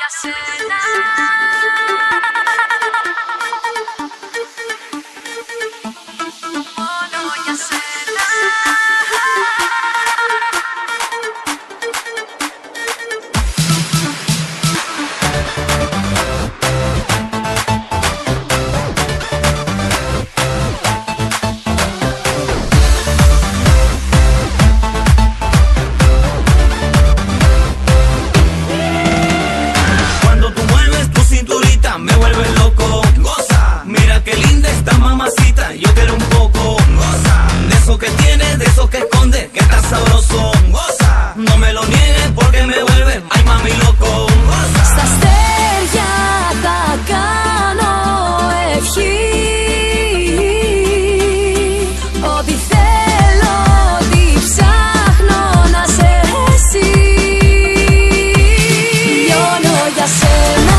για σένα. Μόνο για σένα. Me vuelve loco, goza. Mira qué linda esta mamacita, yo quiero un poco, goza. De eso que tiene, de eso que esconde, que está sabroso, goza. No me lo niegues porque me vuelve, ay mami loco, goza. Στα αστέρια θα κάνω ευχή. Ό,τι θέλω, ό,τι ψάχνω να σε εσύ. Λιώνω για σένα.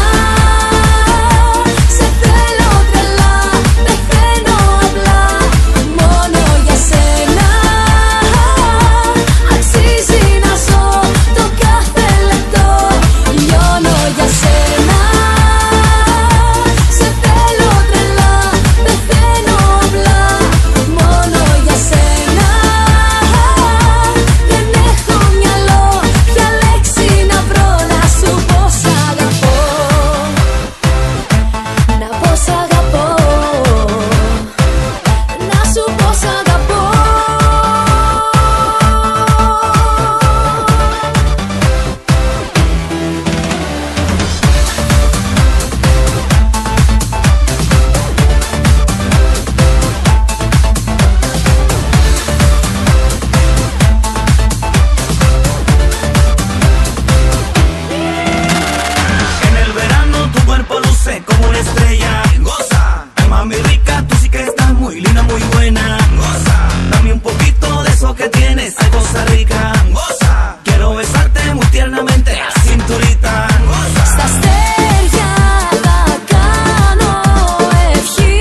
Como una estrella, goza. Ay mami rica, tú sí que estás muy linda, muy buena, goza. Dame un poquito de eso que tienes, ay cosa rica, goza. Quiero besarte muy tiernamente, cinturita, goza. Στα αστέρια θα κάνω ευχή.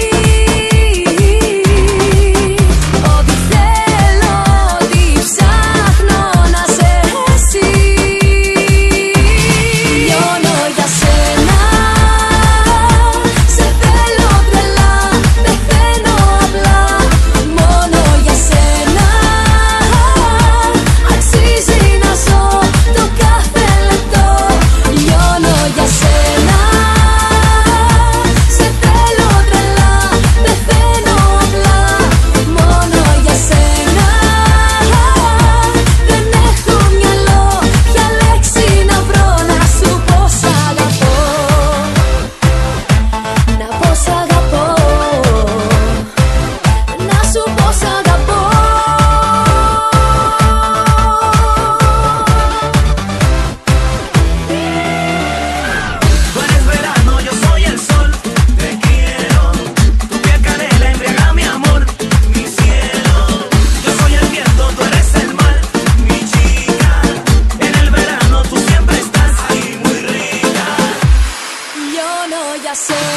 Ό,τι θέλω, ό,τι ψάχνω να σε εσύ. Λιώνω για σένα. Ya sé.